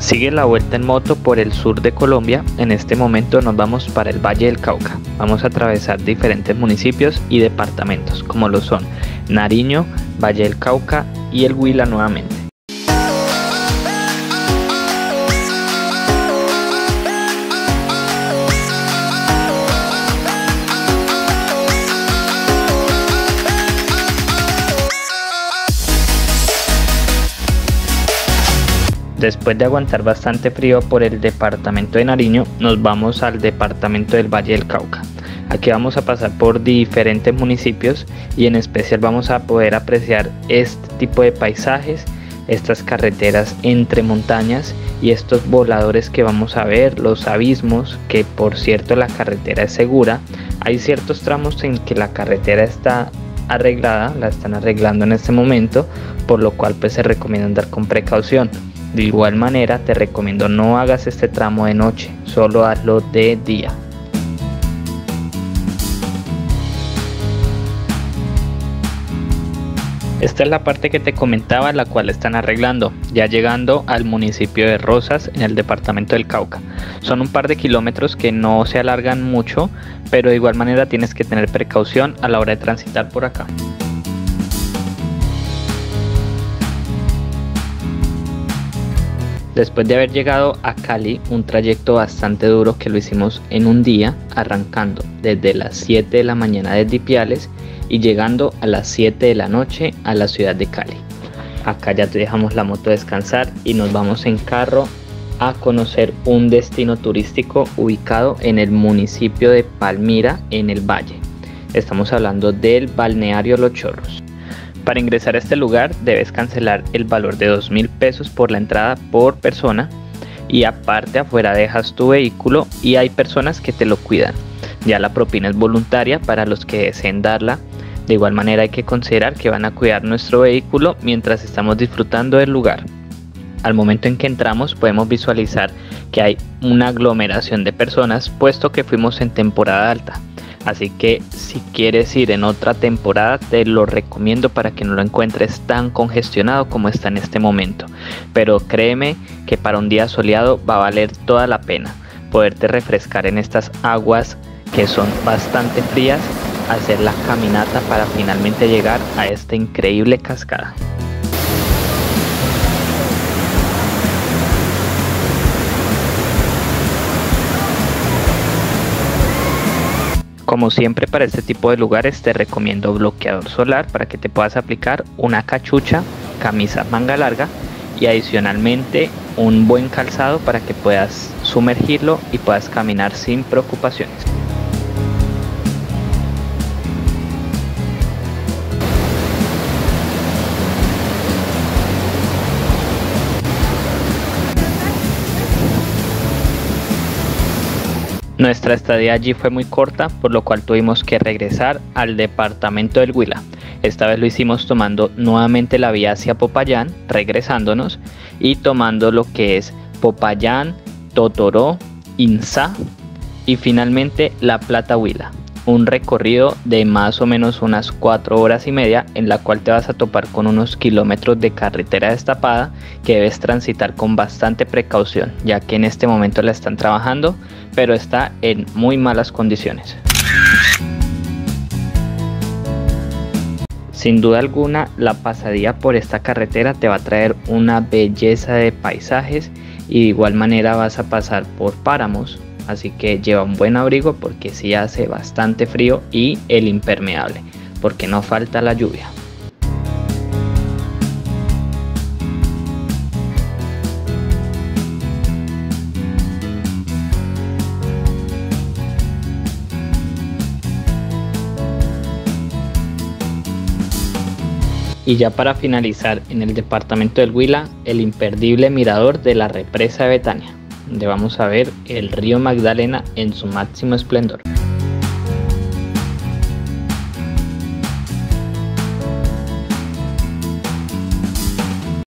Sigue la vuelta en moto por el sur de Colombia. En este momento nos vamos para el Valle del Cauca. Vamos a atravesar diferentes municipios y departamentos como lo son Nariño, Valle del Cauca y el Huila nuevamente. Después de aguantar bastante frío por el departamento de Nariño, nos vamos al departamento del Valle del Cauca. Aquí vamos a pasar por diferentes municipios y en especial vamos a poder apreciar este tipo de paisajes, estas carreteras entre montañas y estos voladores que vamos a ver, los abismos, que por cierto la carretera es segura. Hay ciertos tramos en que la carretera está arreglada, la están arreglando en este momento, por lo cual pues se recomienda andar con precaución. De igual manera te recomiendo no hagas este tramo de noche, solo hazlo de día. Esta es la parte que te comentaba, la cual están arreglando, ya llegando al municipio de Rosas en el departamento del Cauca. Son un par de kilómetros que no se alargan mucho, pero de igual manera tienes que tener precaución a la hora de transitar por acá. Después de haber llegado a Cali, un trayecto bastante duro que lo hicimos en un día, arrancando desde las 7 de la mañana desde Ipiales y llegando a las 7 de la noche a la ciudad de Cali. Acá ya te dejamos la moto descansar y nos vamos en carro a conocer un destino turístico ubicado en el municipio de Palmira, en el Valle. Estamos hablando del balneario Los Chorros. Para ingresar a este lugar debes cancelar el valor de 2.000 pesos por la entrada por persona y aparte afuera dejas tu vehículo y hay personas que te lo cuidan. Ya la propina es voluntaria para los que deseen darla. De igual manera hay que considerar que van a cuidar nuestro vehículo mientras estamos disfrutando del lugar. Al momento en que entramos podemos visualizar que hay una aglomeración de personas puesto que fuimos en temporada alta. Así que si quieres ir en otra temporada te lo recomiendo para que no lo encuentres tan congestionado como está en este momento. Pero créeme que para un día soleado va a valer toda la pena poderte refrescar en estas aguas que son bastante frías, hacer la caminata para finalmente llegar a esta increíble cascada. Como siempre para este tipo de lugares te recomiendo bloqueador solar para que te puedas aplicar, una cachucha, camisa manga larga y adicionalmente un buen calzado para que puedas sumergirlo y puedas caminar sin preocupaciones. Nuestra estadía allí fue muy corta, por lo cual tuvimos que regresar al departamento del Huila. Esta vez lo hicimos tomando nuevamente la vía hacia Popayán, regresándonos y tomando lo que es Popayán, Totoró, Inzá y finalmente La Plata Huila. Un recorrido de más o menos unas 4 horas y media en la cual te vas a topar con unos kilómetros de carretera destapada que debes transitar con bastante precaución, ya que en este momento la están trabajando, pero está en muy malas condiciones. Sin duda alguna, la pasadía por esta carretera te va a traer una belleza de paisajes y de igual manera vas a pasar por páramos. Así que lleva un buen abrigo porque sí hace bastante frío y el impermeable, porque no falta la lluvia. Y ya para finalizar en el departamento del Huila, el imperdible mirador de la represa de Betania, donde vamos a ver el río Magdalena en su máximo esplendor.